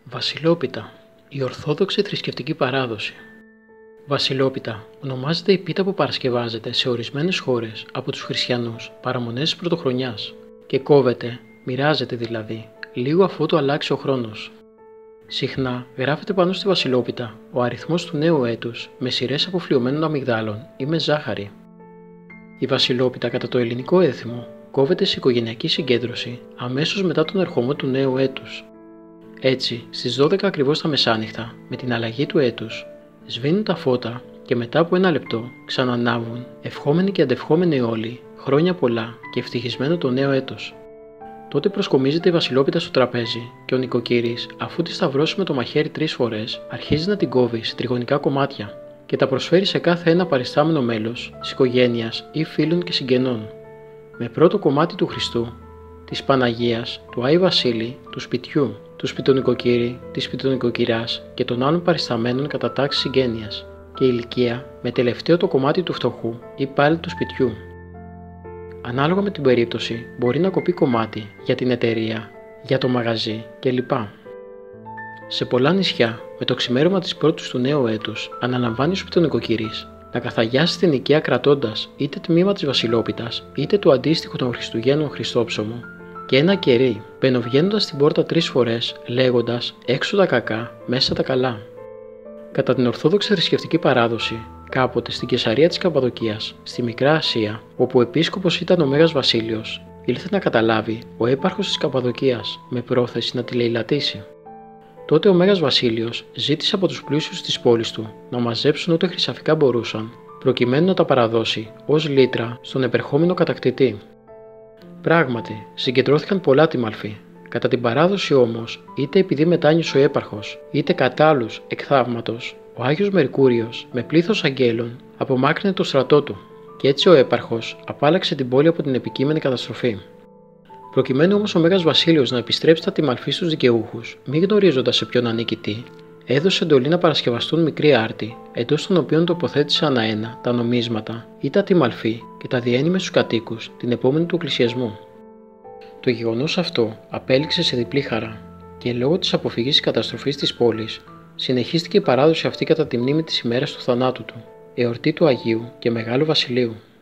Βασιλόπιτα, η ορθόδοξη θρησκευτική παράδοση. Βασιλόπιτα ονομάζεται η πίτα που παρασκευάζεται σε ορισμένες χώρες από τους χριστιανούς παραμονές της Πρωτοχρονιάς και κόβεται, μοιράζεται δηλαδή, λίγο αφότου αλλάξει ο χρόνος. Συχνά γράφεται πάνω στη Βασιλόπιτα ο αριθμός του νέου έτους με σειρές αποφλιωμένων αμυγδάλων ή με ζάχαρη. Η Βασιλόπιτα κατά το ελληνικό έθιμο κόβεται σε οικογενειακή συγκέντρωση αμέσως μετά τον ερχομό του νέου έτους. Έτσι, στις 12 ακριβώς τα μεσάνυχτα, με την αλλαγή του έτους, σβήνουν τα φώτα και μετά από ένα λεπτό ξανανάβουν, ευχόμενοι και αντευχόμενοι όλοι, χρόνια πολλά και ευτυχισμένο το νέο έτος. Τότε προσκομίζεται η Βασιλόπιτα στο τραπέζι και ο νοικοκύρης, αφού τη σταυρώσει με το μαχαίρι 3 φορές, αρχίζει να την κόβει σε τριγωνικά κομμάτια και τα προσφέρει σε κάθε ένα παριστάμενο μέλος της οικογένειας ή φίλων και συγγενών. Με πρώτο κομμάτι του Χριστού, της Παναγίας, του Άη Βασίλη, του σπιτιού, του σπιτονοικοκύρη, της σπιτονοικοκυράς και των άλλων παρισταμένων κατά τάξη συγγένειας και ηλικία με τελευταίο το κομμάτι του φτωχού ή πάλι του σπιτιού. Ανάλογα με την περίπτωση μπορεί να κοπεί κομμάτι για την εταιρεία, για το μαγαζί κλπ. Σε πολλά νησιά, με το ξημέρωμα της πρώτης του νέου έτους, αναλαμβάνει ο σπιτονοικοκύρης να καθαγιάσει την οικία κρατώντας είτε τμήμα της Βασιλόπιτας είτε του αντίστοιχου των Χριστουγέννων Χριστόψωμο και ένα κερί, μπαινοβγαίνοντας στην πόρτα 3 φορές, λέγοντας «έξω τα κακά, μέσα τα καλά». Κατά την Ορθόδοξη θρησκευτική παράδοση, κάποτε στην Καισαρία της Καπαδοκίας, στη Μικρά Ασία, όπου ο επίσκοπος ήταν ο Μέγας Βασίλειος, ήλθε να καταλάβει ο έπαρχος της Καπαδοκίας με πρόθεση να τη λαιλατήσει. Τότε ο Μέγας Βασίλειος ζήτησε από τους πλούσιους της πόλης του να μαζέψουν ό,τι χρυσαφικά μπορούσαν, προκειμένου να τα παραδώσει ως λύτρα στον επερχόμενο κατακτητή. Πράγματι, συγκεντρώθηκαν πολλά τιμαλφοί. Κατά την παράδοση όμως, είτε επειδή μετάνιωσε ο έπαρχος, είτε κατά άλλους εκ θαύματος, ο Άγιος Μερκούριος με πλήθος αγγέλων απομάκρυνε το στρατό του και έτσι ο έπαρχος απάλλαξε την πόλη από την επικείμενη καταστροφή. Προκειμένου όμως ο Μέγας Βασίλειος να επιστρέψει τα τιμαλφή στους δικαιούχους, μη γνωρίζοντας σε ποιον ανήκει τι, έδωσε εντολή να παρασκευαστούν μικροί άρτοι, εντός των οποίων τοποθέτησε ανά ένα τα νομίσματα ή τα τιμαλφή και τα διένυμε στους κατοίκους την επόμενη του εκκλησιασμού. Το γεγονός αυτό απέληξε σε διπλή χαρά και λόγω της αποφυγής της καταστροφής της πόλης, συνεχίστηκε η παράδοση αυτή κατά τη μνήμη της ημέρας του θανάτου του, εορτή του Αγίου και Μεγάλου Βασιλείου.